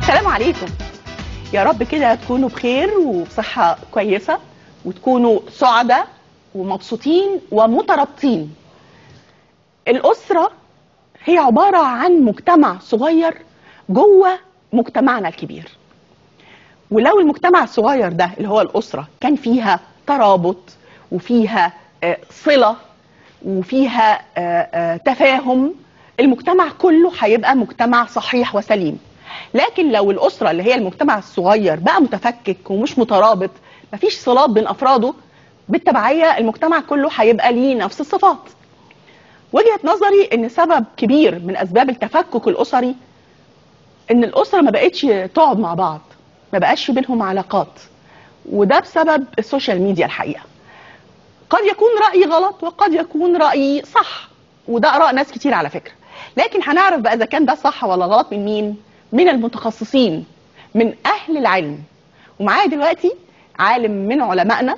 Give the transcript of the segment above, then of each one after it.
السلام عليكم. يا رب كده تكونوا بخير وبصحة كويسة وتكونوا سعداء ومبسوطين ومترابطين. الأسرة هي عبارة عن مجتمع صغير جوه مجتمعنا الكبير، ولو المجتمع الصغير ده اللي هو الأسرة كان فيها ترابط وفيها صلة وفيها تفاهم، المجتمع كله هيبقى مجتمع صحيح وسليم. لكن لو الأسرة اللي هي المجتمع الصغير بقى متفكك ومش مترابط، مفيش صلات بين أفراده، بالتبعية المجتمع كله هيبقى ليه نفس الصفات. وجهة نظري إن سبب كبير من أسباب التفكك الأسري إن الأسرة ما بقتش تقعد مع بعض، ما بقاش بينهم علاقات، وده بسبب السوشيال ميديا. الحقيقة قد يكون رأيي غلط وقد يكون رأيي صح، وده آراء ناس كتير على فكرة، لكن هنعرف بقى إذا كان ده صح ولا غلط من مين؟ من المتخصصين، من أهل العلم. ومعايا دلوقتي عالم من علمائنا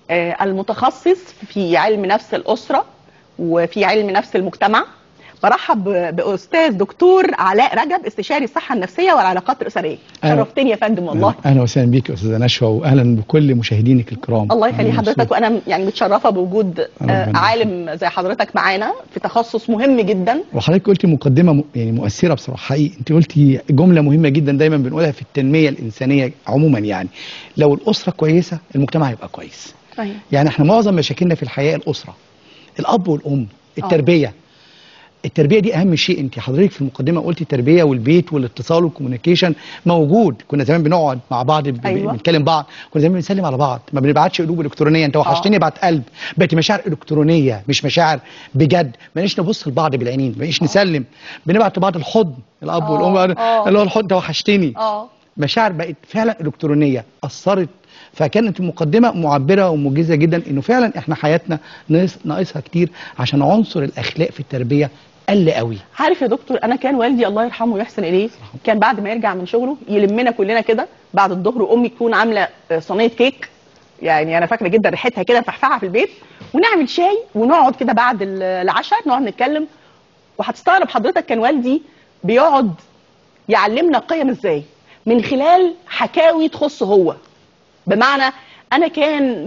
المتخصص في علم نفس الأسرة وفي علم نفس المجتمع. برحب بأستاذ دكتور علاء رجب، استشاري الصحة النفسية والعلاقات الأسرية. شرفتني يا فندم والله. أهلا وسهلا بيك يا أستاذة نشوى، وأهلا بكل مشاهدينك الكرام. الله يخلي حضرتك، وأنا يعني متشرفة بوجود عالم زي حضرتك معانا في تخصص مهم جدا. وحضرتك قلتي مقدمة يعني مؤثرة بصراحة حقيقي. أنت قلتي جملة مهمة جدا دايما بنقولها في التنمية الإنسانية عموما، يعني لو الأسرة كويسة المجتمع هيبقى كويس. أيوة. يعني احنا معظم مشاكلنا في الحياة الأسرة، الأب والأم، التربية. التربيه دي اهم شيء. انت حضرتك في المقدمه قلتي التربيه والبيت والاتصال والكوميونيكيشن موجود. كنا زمان بنقعد مع بعض بنتكلم بعض، كنا زمان بنسلم على بعض، ما بنبعتش قلوب الكترونيه. انت وحشتني ابعت قلب، بقت مشاعر الكترونيه مش مشاعر بجد. بقيناش نبص لبعض بالعينين، بقيناش نسلم، بنبعت لبعض الحضن، الاب والام اللي هو الحضن، انت وحشتني. مشاعر بقت فعلا الكترونيه اثرت. فكانت المقدمه معبره وموجزه جدا انه فعلا احنا حياتنا ناقصها كتير عشان عنصر الاخلاق في التربيه قل قوي. عارف يا دكتور، انا كان والدي الله يرحمه ويحسن اليه كان بعد ما يرجع من شغله يلمنا كلنا كده بعد الظهر، وامي تكون عامله صينيه كيك، يعني انا فاكره جدا ريحتها كده مفحفعه في البيت، ونعمل شاي ونقعد كده بعد العشاء نقعد نتكلم. وهتستغرب حضرتك كان والدي بيقعد يعلمنا القيم ازاي من خلال حكاوي تخصه هو. بمعنى انا كان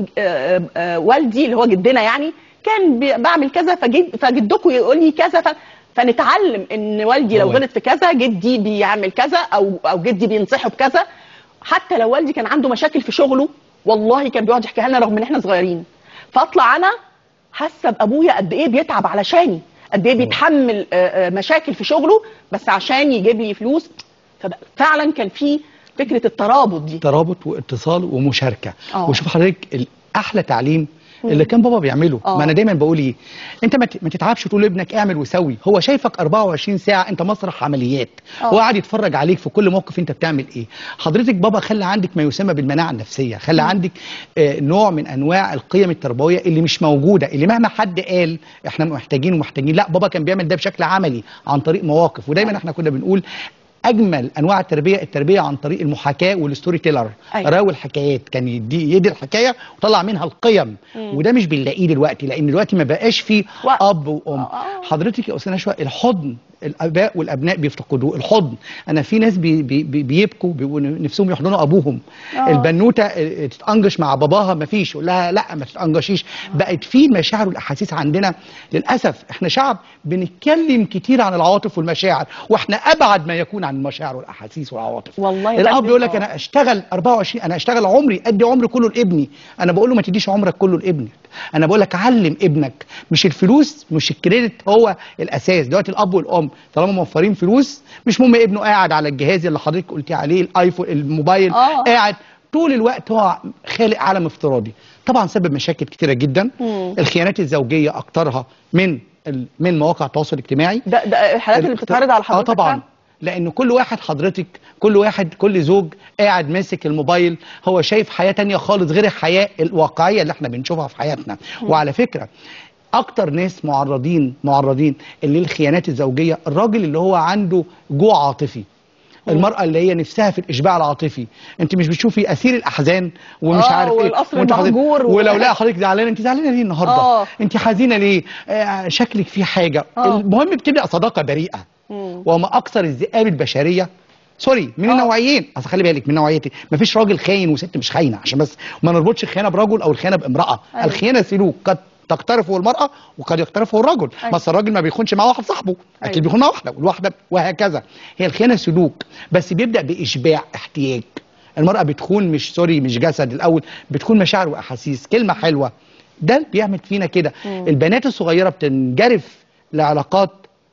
والدي اللي هو جدنا يعني كان بعمل كذا فجدكم يقول لي كذا، فنتعلم ان والدي لو غلط في كذا جدي بيعمل كذا، او جدي بينصحه بكذا. حتى لو والدي كان عنده مشاكل في شغله والله كان بيقعد يحكيها لنا رغم ان احنا صغيرين. فاطلع انا حاسه بابويا قد ايه بيتعب علشاني، قد ايه بيتحمل مشاكل في شغله بس عشان يجيب لي فلوس. ففعلا كان في فكره الترابط دي، ترابط واتصال ومشاركه. وشوف حضرتك احلى تعليم اللي كان بابا بيعمله. ما انا دايما بقول ايه، انت ما تتعبش تقول لابنك اعمل وسوي. هو شايفك 24 ساعه انت مسرح عمليات، هو قاعد يتفرج عليك في كل موقف انت بتعمل ايه. حضرتك بابا خلى عندك ما يسمى بالمناعه النفسيه، خلى عندك نوع من انواع القيم التربويه اللي مش موجوده، اللي مهما حد قال احنا محتاجين، لا بابا كان بيعمل ده بشكل عملي عن طريق مواقف. ودايما احنا كنا بنقول اجمل انواع التربيه عن طريق المحاكاه والستوري تيلر. راوي الحكايات، كان يدي الحكايه وطلع منها القيم. وده مش بنلاقيه دلوقتي، لان دلوقتي ما بقاش فيه اب وام. حضرتك يا استاذ نشوى الحضن الاباء والابناء بيفتقدوه. الحضن، انا في ناس بيبكوا نفسهم يحضنوا ابوهم. البنوته تتانجش مع باباها ما فيش، يقول لها لا ما تتانجشيش. بقت في المشاعر والاحاسيس عندنا للاسف. احنا شعب بنتكلم كتير عن العواطف والمشاعر، واحنا ابعد ما يكون عن المشاعر والاحاسيس والعواطف. والله الاب يقول لك انا اشتغل 24، انا اشتغل عمري ادي عمري كله لابني. انا بقول له ما تديش عمرك كله لابنك، انا بقول لك علم ابنك. مش الفلوس مش الكريدت هو الاساس. دلوقتي الاب والام طالما موفرين فلوس مش مهم ابنه قاعد على الجهاز اللي حضرتك قلتي عليه الايفون الموبايل، قاعد طول الوقت هو خالق عالم افتراضي. طبعا سبب مشاكل كتيره جدا. الخيانات الزوجيه اكترها من مواقع التواصل الاجتماعي. ده الحالات اللي بتتعرض على حضرتك. طبعا، لان كل واحد حضرتك كل زوج قاعد ماسك الموبايل، هو شايف حياه تانية خالص غير الحياه الواقعيه اللي احنا بنشوفها في حياتنا. وعلى فكره اكتر ناس معرضين للخيانات الزوجيه الراجل اللي هو عنده جوع عاطفي، المرأة اللي هي نفسها في الإشباع العاطفي. أنت مش بتشوفي أسير الأحزان ومش عارف إيه، والقصر المهجور ولو لا حضرتك زعلانة، أنت زعلانة ليه النهارده؟ أنت حزينة ليه؟ شكلك فيه حاجة. المهم بتبدأ صداقة بريئة. وما أكثر الذئاب البشرية سوري من النوعيين، اصل خلي بالك من نوعيتي، مفيش راجل خاين وست مش خاينه، عشان بس ما نربطش الخيانه برجل او الخيانه بامراه. الخيانه سلوك قد تقترفه المراه وقد يقترفه الرجل. بس الراجل ما بيخونش مع واحد صاحبه، اكيد بيخون مع واحده، والواحده وهكذا. هي الخيانه سلوك، بس بيبدا باشباع احتياج. المراه بتخون مش سوري مش جسد، الاول بتخون مشاعر واحاسيس، كلمه حلوه، ده بيعمل فينا كده. البنات الصغيره بتنجرف لعلاقات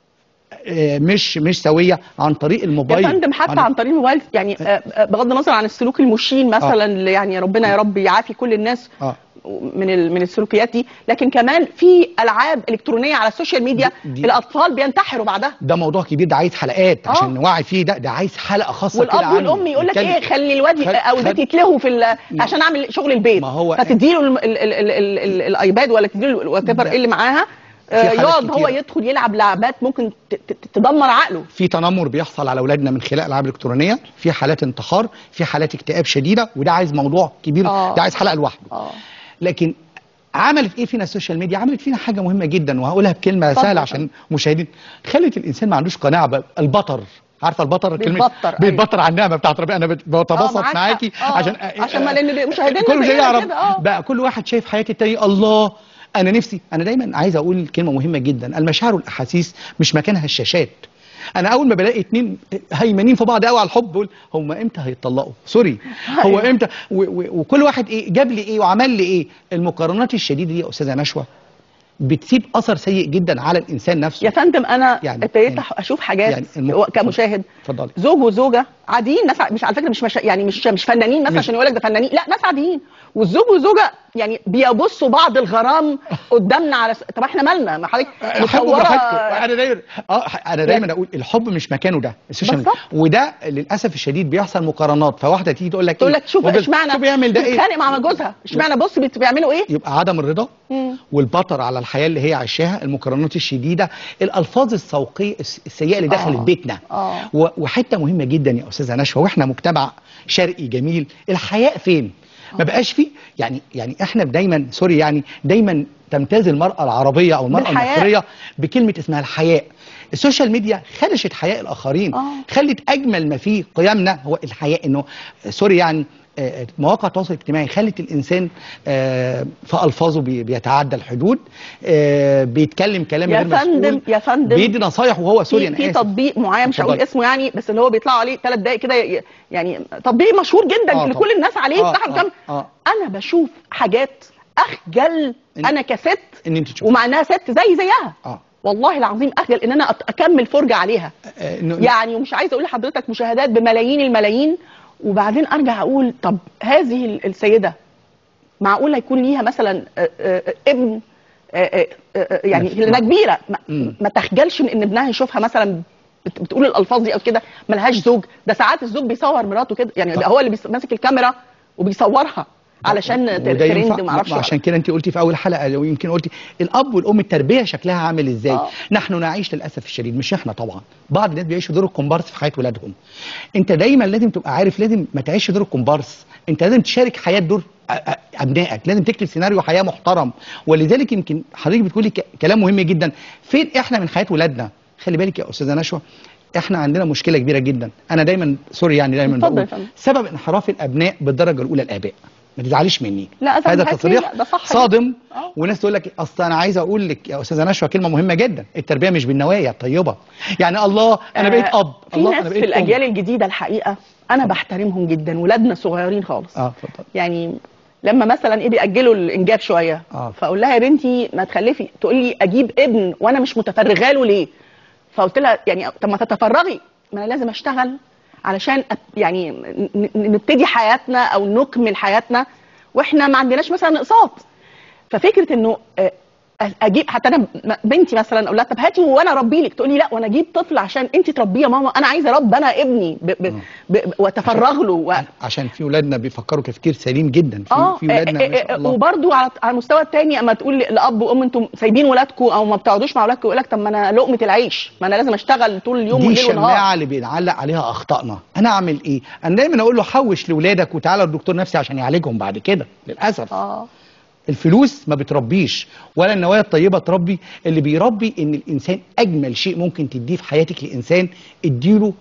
مش سويه عن طريق الموبايل يا فندم، حتى عن طريق الموبايل، يعني بغض النظر عن السلوك المشين مثلا، يعني ربنا يا رب يعافي كل الناس من السلوكيات دي، لكن كمان في العاب الكترونيه على السوشيال ميديا الاطفال بينتحروا بعدها. ده موضوع كبير، ده عايز حلقات عشان نوعي فيه، ده عايز حلقه خاصه كده. والاب والام يقول لك ايه، خلي الواد او البنت يتلهوا في عشان اعمل شغل البيت، فتديله الايباد ولا تديله وات ايفر اللي معاها، يقعد هو يدخل يلعب لعبات ممكن تدمر عقله. في تنمر بيحصل على اولادنا من خلال الالعاب الالكترونيه، في حالات انتحار، في حالات اكتئاب شديده، وده عايز موضوع كبير، ده عايز حلقه لوحده. لكن عملت ايه فينا السوشيال ميديا؟ عملت فينا حاجه مهمه جدا، وهقولها بكلمه سهله عشان المشاهدين. خلت الانسان ما عندوش قناعه البطر. عارفه البطر؟ كلمه بيتبطر على النعمه بتاعت ربنا. انا بتبسط معاكي عشان ما لان مشاهدينا كله يعرف بقى، كل واحد شايف حياه التاني. الله، انا نفسي، انا دايما عايز اقول كلمه مهمه جدا، المشاعر والاحاسيس مش مكانها الشاشات. انا اول ما بلاقي اتنين هيمنين في بعض قوي على الحب بقول هم امتى هيتطلقوا؟ سوري، هو امتى؟ وكل واحد ايه جاب لي ايه وعمل لي ايه. المقارنات الشديده دي يا استاذه نشوى بتسيب اثر سيء جدا على الانسان نفسه. يا فندم، انا ابتديت اشوف حاجات كمشاهد، اتفضلي. زوج وزوجه عاديين، ناس مش على فكره مش فنانين مثلا عشان يقول لك ده فنانين، لا ناس عاديين، والزوج والزوجه يعني بيبصوا بعض الغرام قدامنا على طب احنا مالنا؟ ما حضرتك مصوره. انا دايما اقول الحب مش مكانه ده السوشيال ميديا، وده للاسف الشديد بيحصل مقارنات. فواحده تيجي تقول لك شوف اشمعنى بيعمل ده ايه، بتتخانق مع جوزها، اشمعنى بص بيعملوا ايه. يبقى عدم الرضا والبطر على الحياه اللي هي عايشاها، المقارنات الشديده، الالفاظ السوقيه السيئه اللي دخلت بيتنا. وحته مهمه جدا يا استاذه نشوى، واحنا مجتمع شرقي جميل، الحياء فين؟ ما بقاش فيه. يعني احنا دايما سوري يعني دايما تمتاز المراه العربيه او المراه المصريه بكلمه اسمها الحياء. السوشيال ميديا خدشت حياء الاخرين، خلت اجمل ما فيه قيمنا هو الحياء. انه سوري يعني مواقع التواصل الاجتماعي خلت الانسان في الفاظه بيتعدى الحدود، بيتكلم كلام غير مسؤول. يا فندم بيدي نصايح وهو سوري. في تطبيق معين مش هقول اسمه يعني، بس اللي هو بيطلعوا عليه 3 دقائق كده، يعني تطبيق مشهور جدا اللي كل الناس عليه انا بشوف حاجات اخجل انا كست ان انت تشوف، ومع انها ست زيها والله العظيم اخجل ان انا اكمل فرجه عليها. يعني ومش عايزه اقول لحضرتك مشاهدات بملايين الملايين، وبعدين ارجع اقول طب هذه السيده معقوله يكون ليها مثلا ابن يعني لانها كبيره ما تخجلش من ان ابنها يشوفها مثلا بتقول الالفاظ دي او كده؟ ملهاش زوج، ده ساعات الزوج بيصور مراته كده، يعني هو اللي ماسك الكاميرا وبيصورها علشان ترند ما اعرفش. عشان كده انت قلتي في اول حلقه، لو يمكن قلتي الاب والام التربيه شكلها عامل ازاي. نحن نعيش للاسف الشديد، مش احنا طبعا، بعض الناس بيعيشوا دور الكومبارس في حياه ولادهم. انت دايما لازم تبقى عارف، لازم ما تعيش دور الكومبارس، انت لازم تشارك حياه دور ابنائك، لازم تكتب سيناريو حياه محترم. ولذلك يمكن حضرتك بتقولي كلام مهم جدا، فين احنا من حياه ولادنا؟ خلي بالك يا استاذه نشوى، احنا عندنا مشكله كبيره جدا. انا دايما سوري يعني دايما بقول سبب انحراف الابناء بالدرجه الاولى الاباء. ما تزعليش مني، لا هذا تصريح صادم. وناس تقول لك اصل انا عايزه اقول لك يا استاذه نشوى كلمه مهمه جدا، التربيه مش بالنوايا الطيبه. يعني الله انا بقيت اب، الله انا بقيت في الاجيال الجديده الحقيقه انا بحترمهم جدا، ولادنا صغيرين خالص. اتفضل. يعني لما مثلا ايه بيأجلوا الانجاب شويه فاقول لها يا بنتي ما تخلفي، تقول لي اجيب ابن وانا مش متفرغه له ليه؟ فقلت لها يعني طب ما تتفرغي، ما انا لازم اشتغل علشان يعني نبتدي حياتنا او نكمل حياتنا واحنا ما عندناش مثلا اقساط. ففكره انه اجيب، حتى انا بنتي مثلا اقول لها طب هاتي وانا اربي لك، تقول لي لا وانا اجيب طفل عشان انت تربيه يا ماما، انا عايزه اربي انا ابني واتفرغ له عشان في ولادنا بيفكروا تفكير سليم جدا. في ولادنا ما شاء الله. وبرده على المستوى الثاني اما تقول لاب وام انتم سايبين ولادكم او ما بتقعدوش مع ولادكم، يقول لك طب ما انا لقمه العيش، ما انا لازم اشتغل طول اليوم والليل والنهار. دي الشماعه اللي بنعلق عليها اخطائنا. انا اعمل ايه؟ انا دايما اقول له حوش لاولادك وتعالى للدكتور نفسي عشان يعالجهم بعد كده. للاسف الفلوس ما بتربيش ولا النوايا الطيبه تربي. اللي بيربي ان الانسان اجمل شيء ممكن تديه في حياتك لانسان اديله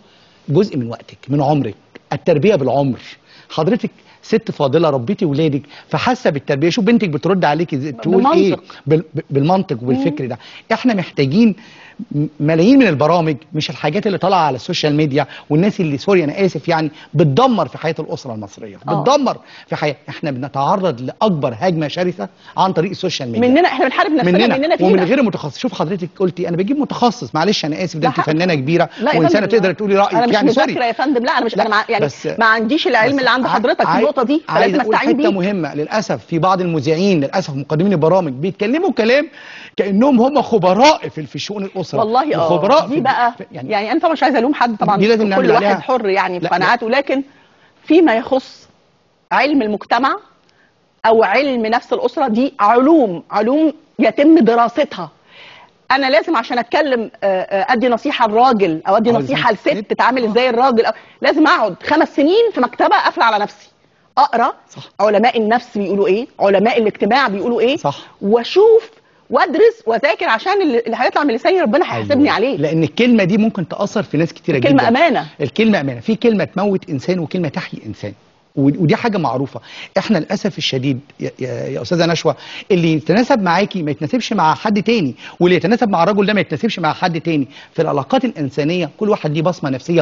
جزء من وقتك، من عمرك. التربيه بالعمر. حضرتك ست فاضله ربيتي ولادك فحاسه بالتربيه. شوف بنتك بترد عليكي تقول بمنطق. ايه بالمنطق وبالفكر ده. احنا محتاجين ملايين من البرامج، مش الحاجات اللي طالعه على السوشيال ميديا والناس اللي سوري انا اسف يعني بتدمر في حياه الاسره المصريه، بتدمر في حياه. احنا بنتعرض لاكبر هجمه شرسه عن طريق السوشيال ميديا. مننا احنا بنحارب نفسنا، مننا فينا. ومن غير متخصص. شوف حضرتك قلتي انا بجيب متخصص، معلش انا اسف، ده انت فنانه كبيره وانسانه تقدر تقولي رايك يعني سوري. انا مش مذاكره يا فندم، لا انا مش انا يعني ما عنديش العلم اللي عند حضرتك في النقطه دي، فلازم استعين بيه. حته مهمه للاسف في بعض المذيعين للاسف مقدمين البرامج بيتكلموا كلام كانهم هم خبراء في شؤون الاسره. والله خبراء دي بقى يعني انا طبعا مش عايزه الوم حد طبعا، دي لازم كل واحد حر يعني في قناعاته، لكن فيما يخص علم المجتمع او علم نفس الاسره دي علوم يتم دراستها. انا لازم عشان اتكلم ادي نصيحه الراجل او ادي نصيحه لست تتعامل ازاي الراجل، لازم اقعد 5 سنين في مكتبه قافله على نفسي اقرا صح. علماء النفس بيقولوا ايه، علماء الاجتماع بيقولوا ايه صح. واشوف وادرس واذاكر عشان اللي هيطلع من لساني ربنا هيحاسبني عليه. لان الكلمه دي ممكن تاثر في ناس كتيره جدا. الكلمه امانه. الكلمه امانه. في كلمه تموت انسان وكلمه تحيي انسان، ودي حاجه معروفه. احنا للاسف الشديد يا استاذه نشوى اللي يتناسب معاكي ما يتناسبش مع حد تاني، واللي يتناسب مع الرجل ده ما يتناسبش مع حد تاني. في العلاقات الانسانيه كل واحد ليه بصمه نفسيه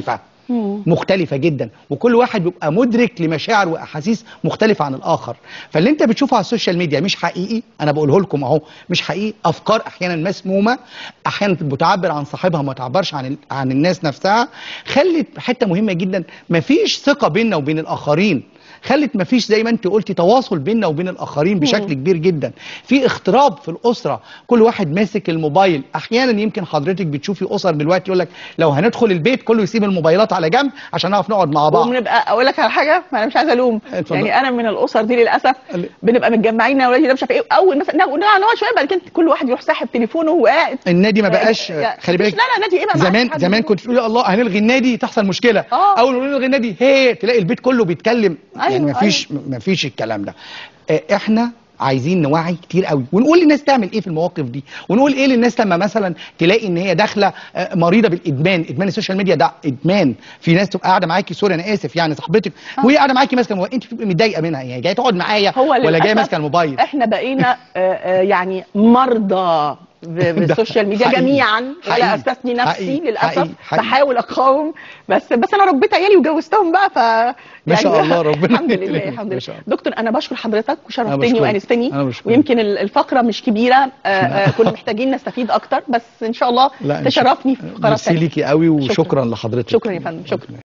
مختلفه جدا، وكل واحد بيبقى مدرك لمشاعر واحاسيس مختلفه عن الاخر. فاللي انت بتشوفه على السوشيال ميديا مش حقيقي، انا بقوله لكم اهو مش حقيقي. افكار احيانا مسمومه، احيانا بتعبر عن صاحبها ما تعبرش عن الناس نفسها. خلت حته مهمه جدا، مفيش ثقه بيننا وبين الاخرين. خلت مفيش زي ما انت قلتي تواصل بيننا وبين الاخرين بشكل كبير جدا. في اختراب في الاسره، كل واحد ماسك الموبايل. احيانا يمكن حضرتك بتشوفي اسر دلوقتي يقول لك لو هندخل البيت كله يسيب الموبايلات على جنب عشان نعرف نقعد مع بعض. وبنبقى اقول لك على حاجه، ما انا مش عايزه الوم يعني انا من الاسر دي للاسف بنبقى متجمعين يا ولادي ده مش عارف ايه، اول مثلا نقعد شويه بعد كده كل واحد يروح ساحب تليفونه وقاعد. النادي ما بقاش خلي بالك. لا نادي ايه بقى؟ زمان كنت تقولي الله هنلغي النادي تحصل مشكله. اول ما نلغي النادي تلاقي البيت كله بيتكلم. يعني مفيش الكلام ده. احنا عايزين نوعي كتير قوي ونقول للناس تعمل ايه في المواقف دي، ونقول ايه للناس لما مثلا تلاقي ان هي داخله مريضه بالادمان. ادمان السوشيال ميديا ده ادمان. في ناس تبقى قاعده معاكي سوري انا اسف يعني صاحبتك وهي قاعده معاكي ماسكه الموبايل، انت بتبقي متضايقه منها يعني جايه تقعد معايا ولا جايه ماسكه الموبايل. احنا بقينا يعني مرضى بالسوشيال ميديا جميعا، ولا استثني نفسي للاسف. بحاول اقاوم بس انا ربيت عيالي وجوزتهم بقى ما شاء الله ربنا الحمد لله الحمد لله. دكتور انا بشكر حضرتك وشرفتني وانستني، ويمكن الفقره مش كبيره كنا محتاجين نستفيد اكتر، بس ان شاء الله تشرفني في فقرات ثانيه. ميرسي ليكي قوي وشكرا لحضرتك. شكرا يا فندم. شكرا.